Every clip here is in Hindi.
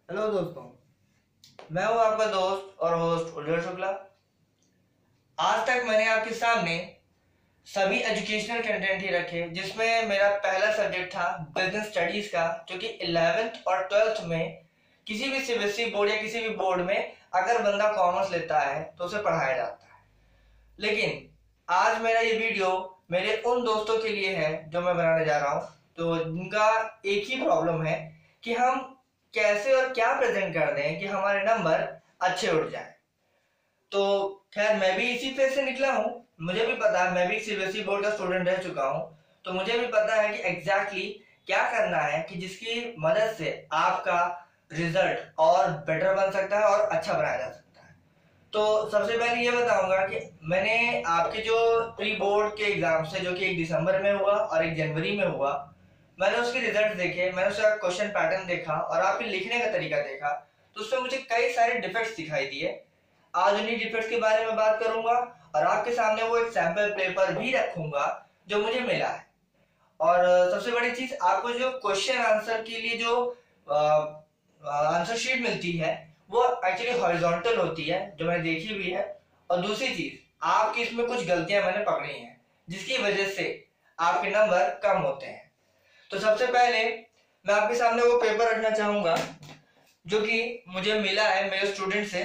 हेलो दोस्तों, मैं हूं आपका दोस्त और होस्ट उज्जवल शुक्ला। आज तक मैंने आपके सामने सभी एजुकेशनल कंटेंट ही रखे, जिसमें मेरा पहला सब्जेक्ट था बिजनेस स्टडीज का, जो कि 11th और 12th में किसी भी सीबीएसई बोर्ड या किसी भी बोर्ड में अगर बंदा कॉमर्स लेता है तो उसे पढ़ाया जाता है। लेकिन आज मेरा ये वीडियो मेरे उन दोस्तों के लिए है जो मैं बनाने जा रहा हूँ, तो जिनका एक ही प्रॉब्लम है कि हम कैसे और क्या प्रेजेंट कर दें कि हमारे नंबर अच्छे उठ जाए। तो खैर, मैं भी इसी फेज से निकला हूँ। मुझे भी पता है, मैं भी सीबीएसई बोर्ड का स्टूडेंट रह चुका हूँ, तो मुझे भी पता है कि एग्जैक्टली क्या करना है कि जिसकी मदद से आपका रिजल्ट और बेटर बन सकता है और अच्छा बनाया जा सकता है। तो सबसे पहले ये बताऊंगा कि मैंने आपके जो प्री बोर्ड के एग्जाम से, जो कि 1 दिसंबर में हुआ और 1 जनवरी में हुआ, मैंने उसके रिजल्ट देखे, मैंने उसका क्वेश्चन पैटर्न देखा और आपके लिखने का तरीका देखा, तो उसमें मुझे कई सारे डिफेक्ट्स दिखाई दिए। आज उन्हीं डिफेक्ट्स के बारे में बात करूंगा और आपके सामने वो एक सैंपल पेपर भी रखूंगा जो मुझे मिला है। और सबसे बड़ी चीज, आपको जो क्वेश्चन आंसर के लिए जो आंसर शीट मिलती है वो एक्चुअली हॉरिजॉन्टल होती है, जो मैंने देखी भी है। और दूसरी चीज, आपकी इसमें कुछ गलतियां मैंने पकड़ी हैं जिसकी वजह से आपके नंबर कम होते हैं। तो सबसे पहले मैं आपके सामने वो पेपर रखना चाहूंगा जो कि मुझे मिला है मेरे स्टूडेंट से।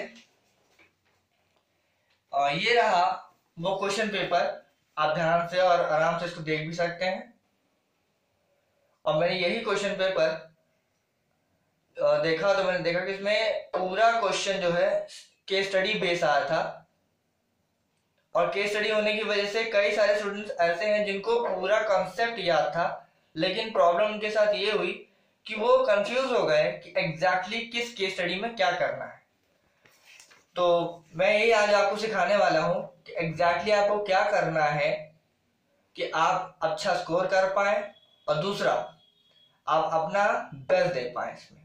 और ये रहा वो क्वेश्चन पेपर, आप ध्यान से और आराम से इसको देख भी सकते हैं। और मैंने यही क्वेश्चन पेपर देखा, तो मैंने देखा कि इसमें पूरा क्वेश्चन जो है केस स्टडी बेस आया था। और केस स्टडी होने की वजह से कई सारे स्टूडेंट्स ऐसे हैं जिनको पूरा कॉन्सेप्ट याद था, लेकिन प्रॉब्लम उनके साथ ये हुई कि वो कंफ्यूज हो गए कि एग्जैक्टली किस केस स्टडी में क्या करना है। तो मैं यही आज आपको सिखाने वाला हूं कि एग्जैक्टली आपको क्या करना है कि आप अच्छा स्कोर कर पाए और दूसरा आप अपना बेस्ट दे पाए इसमें।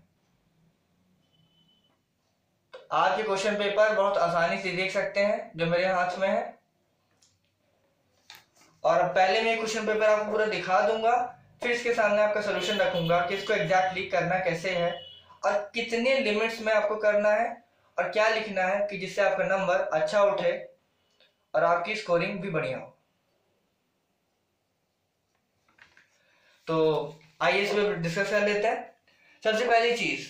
तो आज के क्वेश्चन पेपर बहुत आसानी से देख सकते हैं जो मेरे हाथ में है। और पहले मैं क्वेश्चन पेपर आपको पूरा दिखा दूंगा, फिर इसके सामने आपका सोल्यूशन रखूंगा कि इसको एग्जैक्टली करना कैसे है और कितने लिमिट्स में आपको करना है और क्या लिखना है कि जिससे आपका नंबर अच्छा उठे और आपकी स्कोरिंग भी बढ़िया हो। तो आइए इस पर डिस्कस कर लेते हैं। सबसे पहली चीज,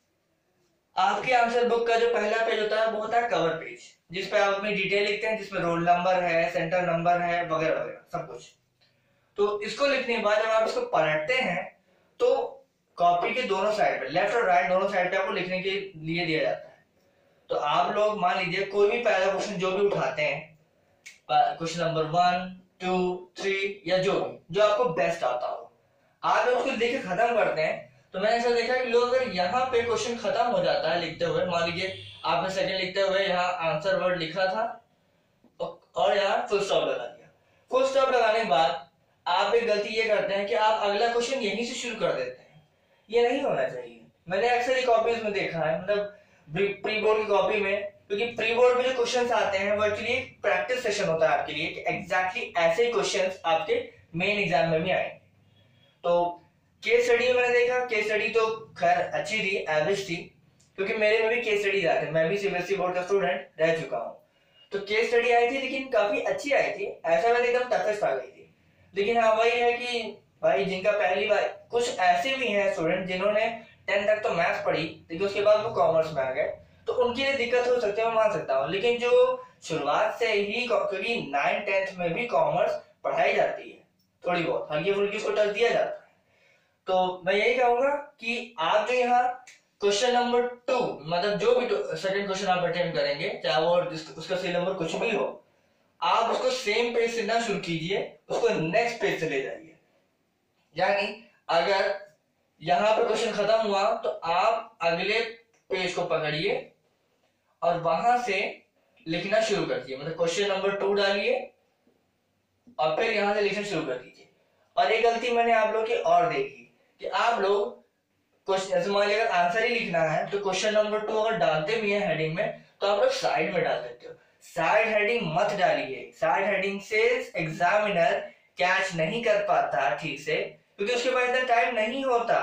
आपके आंसर बुक का जो पहला पेज होता है वो होता है कवर पेज, जिस पे आप अपनी डिटेल लिखते हैं, जिसमें रोल नंबर है, सेंटर नंबर है, वगैरह वगैरह सब कुछ। तो इसको लिखने के बाद जब आप इसको पलटते हैं तो कॉपी के दोनों साइड पे, लेफ्ट और राइट दोनों साइड पे आपको लिखने के लिए दिया जाता है। तो आप लोग मान लीजिए कोई भी पहला क्वेश्चन जो भी उठाते हैं, क्वेश्चन नंबर 1, 2, 3 या जो आपको बेस्ट आता हो, आप लोग उसको लिख के खत्म करते हैं। तो मैंने ऐसा देखा कि लोग अगर यहाँ पे क्वेश्चन खत्म हो जाता है लिखते हुए, मान लीजिए आपने सेकंड लिखते हुए यहाँ आंसर वर्ड लिखा था और यहाँ फुल स्टॉप लगा दिया। फुल स्टॉप लगाने के बाद आप एक गलती ये करते हैं कि आप अगला क्वेश्चन यहीं से शुरू कर देते हैं। ये नहीं होना चाहिए। मैंने अक्सर कॉपीज में देखा है, मतलब प्री बोर्ड की कॉपी में, क्योंकि प्री बोर्ड में जो क्वेश्चंस आते हैं वो एक्चुअली एक प्रैक्टिस सेशन होता है आपके लिए कि एग्जैक्टली ऐसे ही क्वेश्चंस आपके मेन एग्जाम में भी आएंगे। तो केस स्टडी में मैंने देखा, केस स्टडी तो खैर अच्छी थी, एवरेज थी, क्योंकि मेरे में भी केस स्टडीज आते हैं, मैं भी सीबीएसई बोर्ड का स्टूडेंट रह चुका हूँ। तो केस स्टडी आई थी लेकिन काफी अच्छी आई थी, ऐसा मैंने एकदम टफेस्ट आ गई थी। लेकिन हाँ वही है कि भाई जिनका पहली बार, कुछ ऐसे भी हैं स्टूडेंट जिन्होंने 10 तक तो मैथ्स पढ़ी लेकिन उसके बाद वो कॉमर्स में आ गए, तो उनके लिए दिक्कत हो सकती है, मैं मान सकता हूँ। लेकिन जो शुरुआत से ही, क्योंकि 9th-10th में भी कॉमर्स पढ़ाई जाती है, थोड़ी बहुत हल्की फुल्की उसको टच दिया जाता है। तो मैं यही कहूंगा कि आप जो यहाँ क्वेश्चन नंबर 2, मतलब जो भी सेकंड क्वेश्चन आप अटेम्प्ट करेंगे, चाहे वो उसका सी नंबर कुछ भी हो, आप उसको सेम पेज से ना शुरू कीजिए, उसको नेक्स्ट पेज से ले जाइए। यानी अगर यहां पर क्वेश्चन खत्म हुआ तो आप अगले पेज को पकड़िए और वहां से लिखना शुरू कर दीजिए, मतलब क्वेश्चन नंबर 2 डालिए और फिर यहां से लिखना शुरू कर दीजिए। और एक गलती मैंने आप लोग की और देखी कि आप लोग क्वेश्चन, जैसे मान लीजिए अगर आंसर ही लिखना है तो क्वेश्चन नंबर 2 अगर डालते भी है हेडिंग में तो आप लोग साइड में डाल देते हो। साइड हेडिंग मत डालिए, साइड हेडिंग से एग्जामिनर कैच नहीं कर पाता ठीक से, क्योंकि उसके पास इतना टाइम नहीं होता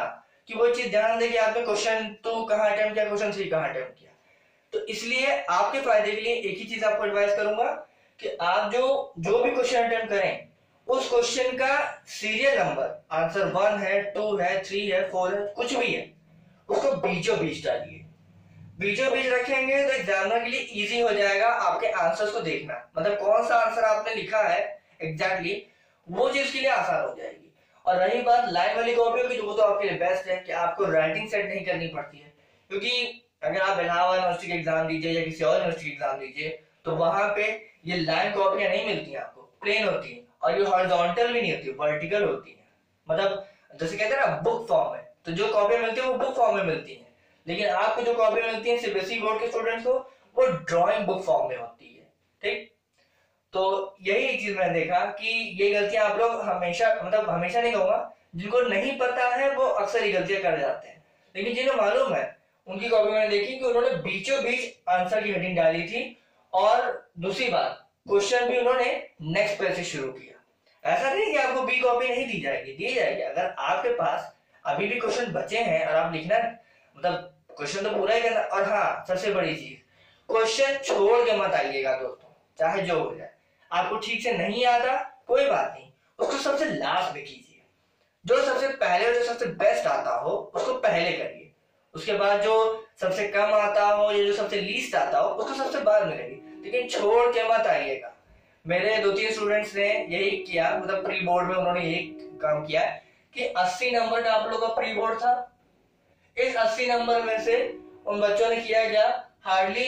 कि वो चीज ध्यान दे कि आपने क्वेश्चन 2 कहाँ अटेम्प्ट किया, क्वेश्चन 3 कहाँ अटेम्प्ट किया। तो इसलिए आपके फायदे के लिए एक ही चीज आपको एडवाइस करूंगा कि आप जो भी क्वेश्चन अटेम्प्ट करें उस क्वेश्चन का सीरियल नंबर, आंसर 1 है, 2 है, 3 है, 4 है, कुछ भी है, उसको बीचों बीच डालिए। बीचों बीच रखेंगे तो एग्जामिनर के लिए इजी हो जाएगा आपके आंसर्स को देखना, मतलब कौन सा आंसर आपने लिखा है एग्जैक्टली वो चीज के लिए आसान हो जाएगी। और रही बात लाइन वाली कॉपियों की, तो वो तो आपके लिए बेस्ट है कि आपको राइटिंग सेट नहीं करनी पड़ती है, क्योंकि अगर आप इलाहाबाद यूनिवर्सिटी के एग्जाम दीजिए या किसी और यूनिवर्सिटी के एग्जाम दीजिए तो वहां पे ये लाइन कॉपियां नहीं मिलती हैं आपको, प्लेन होती हैं, और ये हॉरिजॉन्टल भी नहीं होती, वर्टिकल होती है। मतलब जैसे कहते हैं ना बुक फॉर्म में, तो जो कॉपियां मिलती है वो बुक फॉर्म में मिलती है, लेकिन आपको जो कॉपी मिलती है सीबीएसई बोर्ड के स्टूडेंट्स को वो ड्राइंग बुक फॉर्म में होती है। ठीक, तो यही एक चीज मैंने देखा कि ये गलतियां आप लोग हमेशा, मतलब हमेशा नहीं कहूंगा, जिनको नहीं पता है वो अक्सर ये गलतियां कर जाते हैं, लेकिन जिन्हें मालूम है उनकी कॉपी मैंने देखी कि उन्होंने बीचों बीच आंसर की हेडिंग डाली थी, और दूसरी बात क्वेश्चन भी उन्होंने नेक्स्ट पेज से शुरू किया। ऐसा नहीं कि आपको बी कॉपी नहीं दी जाएगी, दी जाएगी। अगर आपके पास अभी भी क्वेश्चन बचे हैं और आप लिखना, मतलब क्वेश्चन तो पूरा ही करना। और हाँ, सबसे बड़ी चीज, क्वेश्चन छोड़ के मत आइएगा दोस्तों, चाहे जो हो जाए। आपको ठीक से नहीं आता कोई बात नहीं, उसको सबसे लास्ट में कीजिए। जो सबसे पहले और जो सबसे बेस्ट आता हो उसको पहले करिए, उसके बाद जो सबसे कम आता हो या जो सबसे लीस्ट आता हो उसको सबसे बाद में करिए, लेकिन छोड़ के मत आइएगा। मेरे 2-3 स्टूडेंट्स ने यही किया, मतलब प्री बोर्ड में उन्होंने यही काम किया कि 80 नंबर का आप लोगों का प्री बोर्ड था। इस 80 नंबर में से उन बच्चों ने किया क्या, हार्डली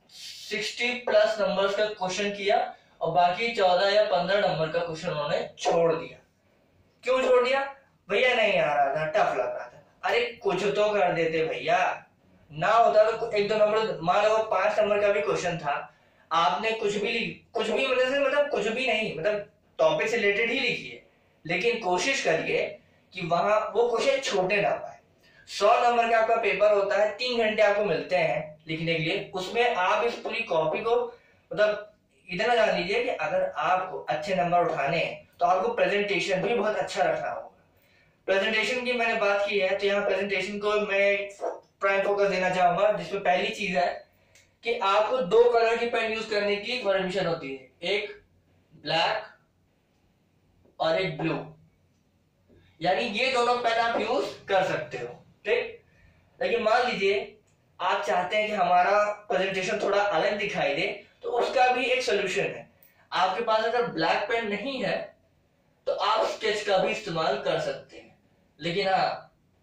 60+ नंबर्स का क्वेश्चन किया और बाकी 14 या 15 नंबर का क्वेश्चन उन्होंने छोड़ दिया। क्यों छोड़ दिया? भैया नहीं आ रहा था, टफ लग रहा था। अरे कुछ तो कर देते भैया, ना होता तो 1-2 नंबर, मान लो 5 नंबर का भी क्वेश्चन था, आपने कुछ भी मतलब कुछ भी नहीं, मतलब टॉपिक से रिलेटेड ही लिखिए, लेकिन कोशिश करिए कि वहां वो क्वेश्चन छोटे ना पाए। 100 नंबर का आपका पेपर होता है, 3 घंटे आपको मिलते हैं लिखने के लिए, उसमें आप इस पूरी कॉपी को, मतलब इतना जान लीजिए कि अगर आपको अच्छे नंबर उठाने हैं तो आपको प्रेजेंटेशन भी बहुत अच्छा रखना होगा। प्रेजेंटेशन की मैंने बात की है, तो यहाँ प्रेजेंटेशन को मैं प्राइम फोकस देना चाहूंगा, जिसमें पहली चीज है कि आपको 2 कलर की पेन यूज करने की परमिशन होती है, एक ब्लैक और एक ब्लू, यानी ये दोनों पेन आप यूज कर सकते हो। ठीक, लेकिन मान लीजिए आप चाहते हैं कि हमारा प्रेजेंटेशन थोड़ा अलग दिखाई दे, तो उसका भी एक सोल्यूशन है। आपके पास अगर ब्लैक पेन नहीं है तो आप स्केच का भी इस्तेमाल कर सकते हैं, लेकिन हाँ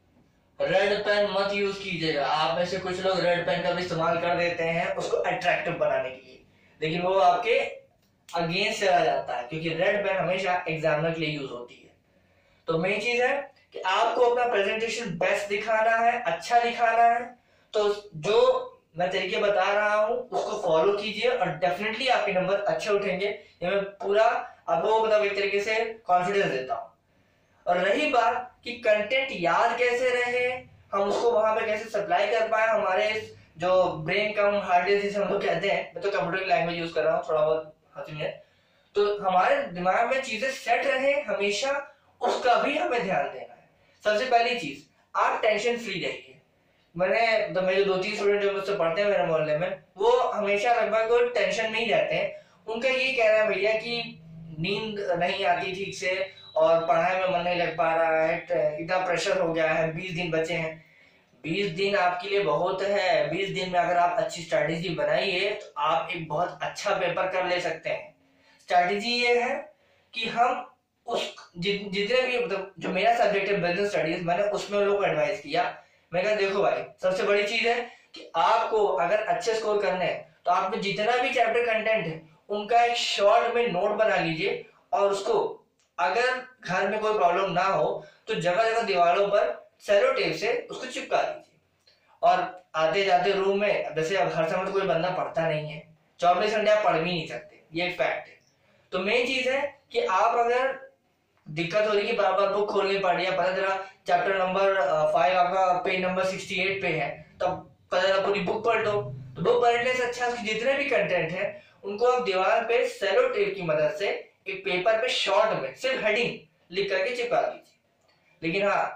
रेड पेन मत यूज कीजिएगा। आप में से कुछ लोग रेड पेन का भी इस्तेमाल कर देते हैं उसको अट्रैक्टिव बनाने के लिए, लेकिन वो आपके अगेंस्ट चला जाता है, क्योंकि रेड पेन हमेशा एग्जामिनर के लिए यूज होती है। तो मेन चीज है कि आपको अपना प्रेजेंटेशन बेस्ट दिखाना है, अच्छा दिखाना है, तो जो मैं तरीके बता रहा हूं उसको फॉलो कीजिए और डेफिनेटली आपके नंबर अच्छे उठेंगे। ये मैं पूरा आपको मतलब एक तरीके से कॉन्फिडेंस देता हूं। और रही बात कि कंटेंट याद कैसे रहे, हम उसको वहां पे कैसे सप्लाई कर पाए, हमारे जो ब्रेन कम हार्ड डिस्क जिसे हम लोग कहते हैं, मैं तो कंप्यूटर की लैंग्वेज यूज कर रहा हूँ थोड़ा बहुत हंसी में, तो हमारे दिमाग में चीजें सेट रहे हमेशा, उसका भी हमें ध्यान देना है। सबसे पहली चीज, आप टेंशन फ्री रहिए। मैंने तो मेरे 2-3 स्टूडेंट जो मुझसे पढ़ते हैं मेरे मोहल्ले में, वो हमेशा लगभग टेंशन में ही रहते हैं। उनका ये कहना है भैया कि नींद नहीं आती ठीक से और पढ़ाई में मन नहीं लग पा रहा है, इतना प्रेशर हो गया है, 20 दिन बचे हैं। 20 दिन आपके लिए बहुत है। 20 दिन में अगर आप अच्छी स्ट्रैटेजी बनाइए तो आप एक बहुत अच्छा पेपर कर ले सकते हैं। स्ट्रैटेजी ये है कि हम उस जितने भी, मतलब जो मेरा सब्जेक्ट है बिजनेस स्टडीज, मैंने उसमें लोगों को एडवाइस किया। मैं कहा देखो भाई, सबसे बड़ी चीज है कि आपको अगर अच्छे स्कोर करने हैं तो आप में जितना भी चैप्टर कंटेंट है उनका एक शॉर्ट में नोट बना लीजिए, और उसको अगर घर में कोई प्रॉब्लम ना हो तो जगह जगह दीवारों पर सेलो टेप से उसको चिपका दीजिए। और आते जाते रूम में, जैसे अब हर समय तो कोई बंदा पढ़ता नहीं है, 24 घंटे आप पढ़ भी नहीं सकते, ये एक फैक्ट है। तो मेन चीज है कि आप अगर दिक्कत हो रही कि बार बार बुक खोलनी पड़ रही है, पता चला चैप्टर नंबर 5 आपका पेज नंबर 68 पे है, तब पता चला पूरी बुक पढ़ लो, तो बुक पढ़ने से अच्छा जितने भी कंटेंट है उनको आप दीवार पे सेलो टेप की मदद से एक पेपर पे शॉर्ट में सिर्फ हेडिंग लिख करके चिपका दीजिए। लेकिन हाँ,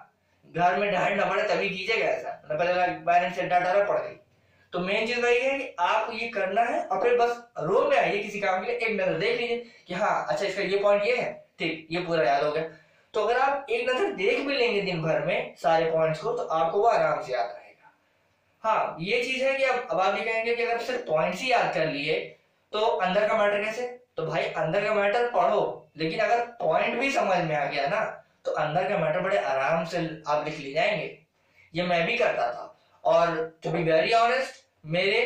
घर में डांट ना पड़े तभी कीजिएगा ऐसा, मतलब पहले पेरेंट्स से डांटा पड़ गई। तो मेन चीज वही है कि आपको ये करना है और फिर बस रूम में आइए किसी काम के लिए, एक नजर देख लीजिए कि हाँ अच्छा इसका ये पॉइंट ये है, ठीक ये पूरा याद हो गया। तो अगर आप एक नजर देख भी लेंगे दिन भर में सारे पॉइंट्स को तो आपको वो आराम से याद रहेगा। हाँ ये चीज है कि अब आप ये कहेंगे कि अगर सिर्फ पॉइंट्स ही याद कर लिए तो अंदर का मैटर कैसे? तो भाई अंदर का मैटर पढ़ो, लेकिन अगर पॉइंट भी समझ में आ गया ना तो अंदर का मैटर बड़े आराम से आप लिख ले जाएंगे। ये मैं भी करता था और टू बी वेरी ऑनेस्ट मेरे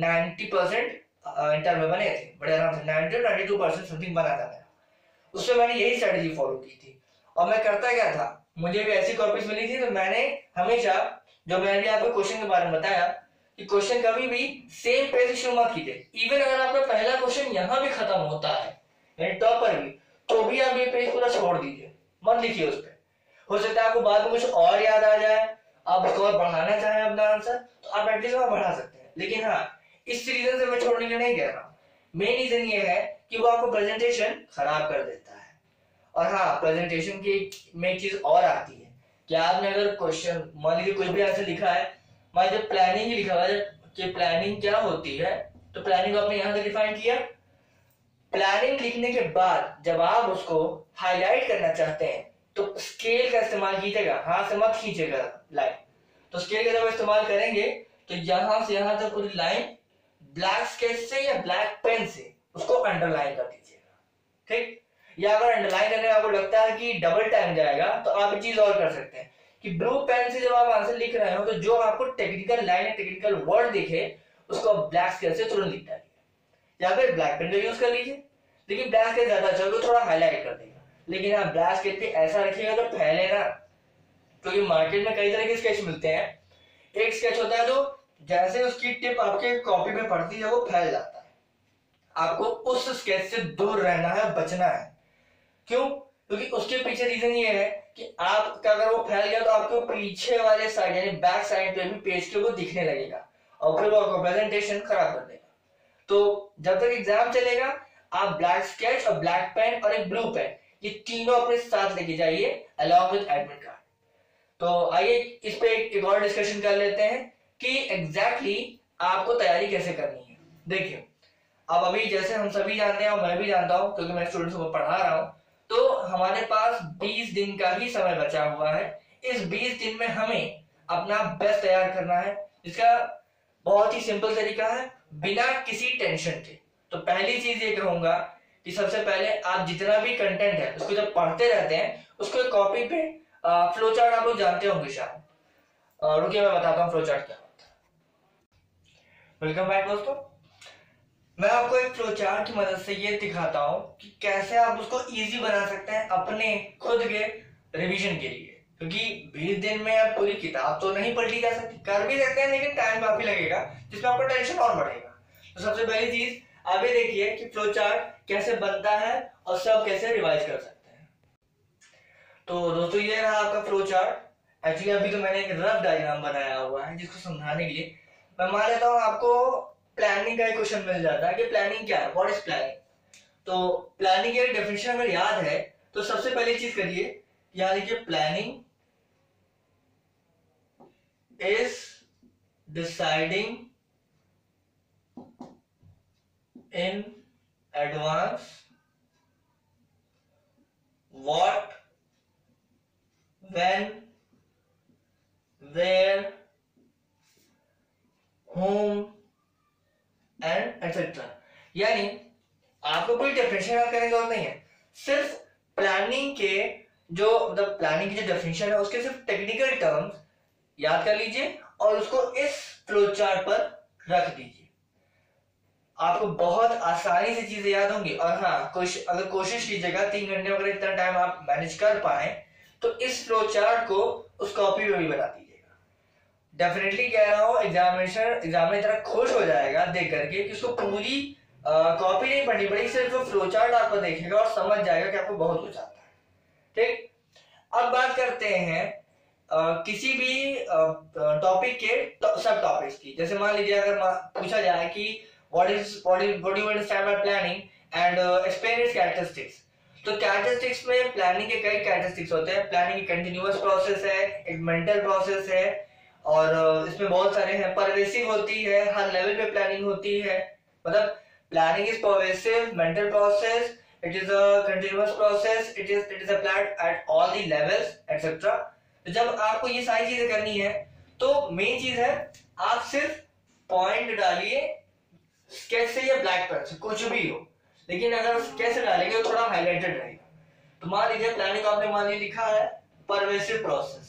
90% इंटर में बने थे बड़े आराम से, 90-92% समथिंग बना था मेरा। उसमें मैंने यही स्ट्रेटेजी फॉलो की थी और मैं करता क्या था, मुझे भी ऐसी कॉपीज मिली थी तो मैंने हमेशा, जो मैंने भी आपको क्वेश्चन के बारे में बताया कि क्वेश्चन कभी भी सेम पेज से शुरू मत कीजिए। इवन अगर आपका पहला क्वेश्चन यहाँ भी खत्म होता है यानी टॉप पर भी, तो भी आप ये पेज पूरा छोड़ दीजिए, मत लिखिए उस पर। हो सकता है आपको बाद में कुछ और याद आ जाए, आप उसको और बढ़ाना चाहें अपना आंसर तो आप एटलीस्ट वहां बढ़ा सकते हैं। लेकिन हाँ इस रीजन से मैं छोड़ने के नहीं कह रहा हूँ, मेन रीजन ये है कि वो आपको प्रेजेंटेशन खराब कर देता है। और हाँ प्रेजेंटेशन की में एक चीज और आती है कि आपने अगर क्वेश्चन मान लीजिए कुछ भी आंसर लिखा है, मान लीजिए प्लानिंग ही लिखा हुआ है कि प्लानिंग क्या होती है, तो प्लानिंग आपने यहाँ से डिफाइन किया। प्लानिंग लिखने के बाद जब आप उसको हाईलाइट करना चाहते हैं तो स्केल का इस्तेमाल कीजिएगा, हाथ से मत खींचेगा लाइन। तो स्केल का जब इस्तेमाल करेंगे तो यहां से यहां तक पूरी लाइन ब्लैक स्केच से या ब्लैक पेन से उसको अंडरलाइन कर दीजिएगा, ठीक। या अगर अंडरलाइन करने में आपको लगता है कि डबल टाइम जाएगा तो आप एक चीज और कर सकते हैं कि ब्लू पेन से जब आप आंसर लिख रहे हो तो जो आपको टेक्निकल लाइन या टेक्निकल वर्ड दिखे उसको ब्लैक स्केच से तुरंत लिख डालिए, या फिर ब्लैक पेन का यूज कर लीजिए। लेकिन ब्लैक स्केच ज्यादा अच्छा होगा, थोड़ा हाईलाइट कर देगा। लेकिन हाँ ब्लैक स्केच पे ऐसा रखिएगा जो फैले ना, क्योंकि मार्केट में कई तरह के स्केच मिलते हैं। एक स्केच होता है जो जैसे उसकी टिप आपके कॉपी में पड़ती है वो फैल जाता है, आपको उस स्केच से दूर रहना है, बचना है। क्यों? क्योंकि उसके पीछे रीजन ये है कि आपका अगर वो फैल गया तो आपको पीछे वाले साइड यानी बैक साइड पे भी पेज के वो दिखने लगेगा और फिर वो आपको प्रेजेंटेशन खराब कर देगा। तो जब तक एग्जाम चलेगा आप ब्लैक स्केच और ब्लैक पेन और एक ब्लू पेन ये तीनों अपने साथ लेके जाइए अलॉन्ग विद एडमिट कार्ड। तो आइए इस पे एक और डिस्कशन कर लेते हैं कि एग्जैक्टली आपको तैयारी कैसे करनी है। देखिए अब अभी जैसे हम सभी जानते हैं और मैं भी जानता हूं क्योंकि मैं स्टूडेंट्स को पढ़ा रहा हूं, तो हमारे पास 20 दिन का ही समय बचा हुआ है। इस 20 दिन में हमें अपना बेस्ट तैयार करना है, जिसका बहुत ही सिंपल तरीका है बिना किसी टेंशन के। तो पहली चीज ये कहूंगा कि सबसे पहले आप जितना भी कंटेंट है उसको जब पढ़ते रहते हैं उसको कॉपी पे फ्लो चार्ट आप लोग जानते होंगे शायद, रुकिए मैं बताता हूँ फ्लो चार्ट क्या होता है। वेलकम बैक दोस्तों, मैं आपको एक फ्लो चार्ट की मदद से ये दिखाता हूँ कि कैसे आप उसको इजी बना सकते हैं अपने खुद के रिवीजन के लिए। क्योंकि 20 दिन में आप पूरी किताब तो नहीं पढ़ ली जा सकती, कर भी सकते हैं लेकिन टाइम काफी लगेगा जिसमें आपको टेंशन और बढ़ेगा। तो सबसे पहली चीज आप ये देखिए कि फ्लो चार्ट कैसे बनता है और सब कैसे रिवाइज कर सकते हैं। तो दोस्तों ये रहा आपका फ्लो चार्ट। एक्चुअली अभी तो मैंने एक रफ डायग्राम बनाया हुआ है जिसको समझाने के लिए मैं मान लेता हूँ आपको प्लानिंग का एक क्वेश्चन मिल जाता है कि प्लानिंग क्या है, व्हाट इज प्लानिंग। तो प्लानिंग की डेफिनेशन अगर याद है तो सबसे पहली चीज करिए, याद लिखिए planning is deciding in advance what, when, where, whom and etcetera. यानी आपको कोई डेफिनेशन याद करने की जरूरत नहीं है, सिर्फ प्लानिंग के जो मतलब प्लानिंग की जो डेफिनेशन है उसके सिर्फ टेक्निकल टर्म्स याद कर लीजिए और उसको इस फ्लो चार्ट पर रख दीजिए। आपको बहुत आसानी से चीजें याद होंगी। और हाँ अगर कोशिश कीजिएगा 3 घंटे में अगर इतना टाइम आप मैनेज कर पाए तो इस फ्लो चार्ट को उस कॉपी में भी बना दीजिएगा। डेफिनेटली कह रहा हूँ एग्जामिनर इतना खुश हो जाएगा देख करके कि उसको पूरी कॉपी नहीं पढ़नी पड़ेगी, सिर्फ फ्लो चार्ट आपको देखेगा और समझ जाएगा कि आपको बहुत कुछ आता है। ठीक, अब बात करते हैं किसी भी टॉपिक के सब टॉपिक्स की। जैसे मान लीजिए अगर पूछा जाए कि what do you understand by planning and explain its characteristics, तो कैरेक्टरिस्टिक्स में प्लानिंग के कई कैरेक्टरिस्टिक्स होते हैं। प्लानिंग एक कंटिन्यूअस प्रोसेस है, एक मेंटल प्रोसेस है, और इसमें बहुत सारे हैं। परवेसिव होती है, हर लेवल पे प्लानिंग होती है। मतलब planning is pervasive, mental process, it is a continuous process, it is applied at all the levels etc. तो जब आपको ये सारी चीजें करनी है तो मेन चीज है आप सिर्फ पॉइंट डालिए, स्केच से या ब्लैक पेन से, कुछ भी हो, लेकिन अगर स्केच से डालेंगे तो थोड़ा हाईलाइटेड रहेगा। तो मान लीजिए प्लानिंग आपने मान ली लिखा है परवेसिव प्रोसेस,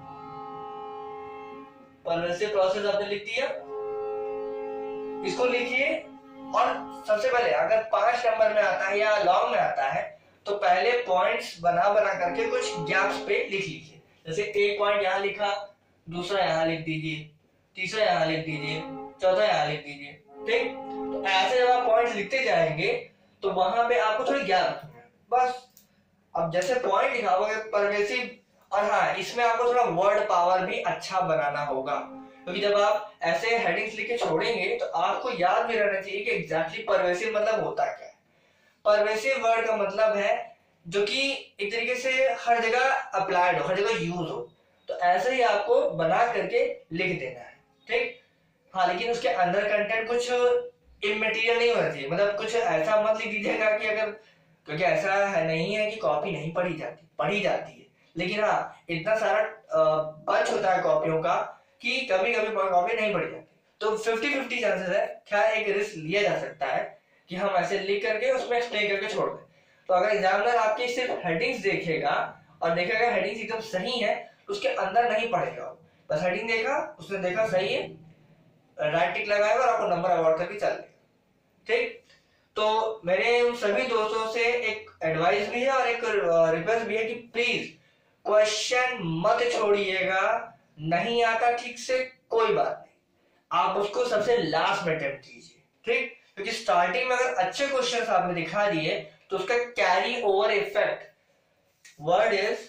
परवेसिव प्रोसेस आपने लिख दिया, इसको लिखिए। और सबसे पहले अगर 5 नंबर में आता है या लॉन्ग में आता है तो पहले पॉइंट्स बना बना करके कुछ गैप्स पे लिख लीजिए। जैसे एक पॉइंट यहाँ लिखा, दूसरा यहाँ लिख दीजिए, तीसरा यहाँ लिख दीजिए, चौथा यहाँ लिख दीजिए। ठीक, तो ऐसे जब आप पॉइंट्स लिखते जाएंगे तो वहां पे आपको थोड़ी गैप रखना है बस। अब जैसे पॉइंट लिखा होगा परवेसिव, और हाँ इसमें आपको थोड़ा वर्ड पावर भी अच्छा बनाना होगा, क्योंकि जब आप ऐसे हेडिंग्स लिख के छोड़ेंगे तो आपको याद भी रहना चाहिए कि एग्जैक्टली परवेसिव मतलब होता क्या है। परवेसिव वर्ड का मतलब है जो कि एक तरीके से हर जगह अप्लाइड हो, हर जगह यूज हो। तो ऐसे ही आपको बना करके लिख देना है। ठीक, हाँ लेकिन उसके अंदर कंटेंट कुछ इमटेरियल नहीं होना चाहिए। मतलब कुछ ऐसा मत लिख दीजिएगा कि अगर, क्योंकि ऐसा है नहीं है कि कॉपी नहीं पढ़ी जाती, पढ़ी जाती है, लेकिन हाँ इतना सारा बंच होता है कॉपियों का कि कभी कभी कॉपी नहीं पढ़ी जाती। तो 50-50 चांसेस है, क्या एक रिस्क लिया जा सकता है कि हम ऐसे लिख करके उसमें एक्सप्लेन करके छोड़ दें। तो अगर एग्जामिनर आपकी सिर्फ हेडिंग्स देखेगा और देखेगा हेडिंग्स एकदम सही है तो उसके अंदर नहीं पढ़ेगा, बस हेडिंग देखा, उसने देखा सही है, राइट टिक लगाएगा और आपको नंबर अवार्ड करके चल देगा। ठीक, तो मेरे उन सभी दोस्तों से एक एडवाइस भी है और एक रिक्वेस्ट भी है कि प्लीज क्वेश्चन मत छोड़िएगा। नहीं आता ठीक से कोई बात नहीं, आप उसको सबसे लास्ट में अटेम्प्ट कीजिए। ठीक, क्योंकि स्टार्टिंग में अगर अच्छे क्वेश्चंस आपने दिखा दिए तो उसका carry over effect, word is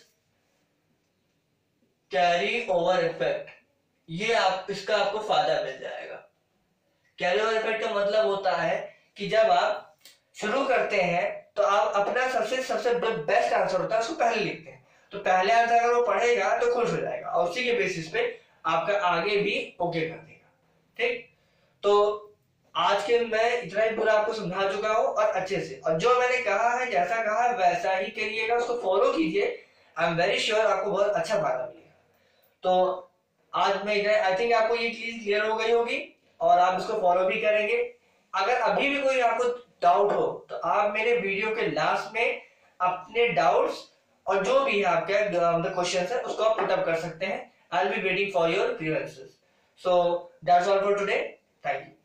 carry over effect, ये आप इसका आपको फायदा मिल जाएगा। कैरी ओवर इफेक्ट का मतलब होता है कि जब आप शुरू करते हैं तो आप अपना सबसे बेस्ट आंसर होता है उसको पहले लिखते हैं, तो पहले आंसर अगर वो पढ़ेगा तो खुश हो जाएगा और उसी के बेसिस पे आपका आगे भी ओके कर देगा। ठीक, तो आज के मैं इतना ही पूरा आपको समझा चुका हूं और अच्छे से, और जो मैंने कहा है जैसा कहा है वैसा ही करिएगा, उसको फॉलो कीजिए। आई एम वेरी श्योर आपको बहुत अच्छा फायदा मिलेगा। तो आज मैं आई थिंक आपको ये चीज क्लियर हो गई होगी और आप इसको फॉलो भी करेंगे। अगर अभी भी कोई आपको डाउट हो तो आप मेरे वीडियो के लास्ट में अपने डाउट्स और जो भी है आपके क्वेश्चंस है उसको आप पुटअप कर सकते हैं। I will be waiting for your grievances. So that's all for today, thank you.